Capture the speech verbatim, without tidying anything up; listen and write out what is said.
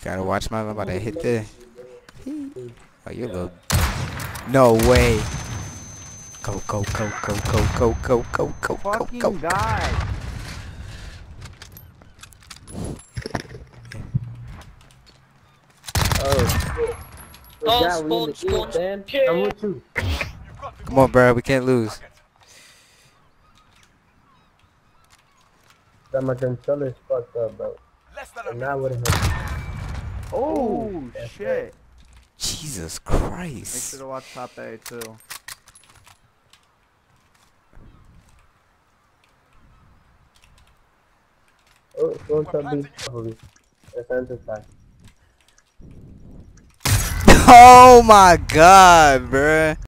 Gotta watch my. I'm about to hit the. Oh, you little. No way. Go go go go go go go go go go Fucking go. guy. Oh shit. Oh, God, we in the spawn, field, spawn. man. I'm with you. Come on, bro. We can't lose. That my controller's fucked up, bro. And now what the hell? Oh That's shit. Jesus Make Christ. sure to watch top A too. Oh, don't tell me. That's anti-side. Oh my God, bruh.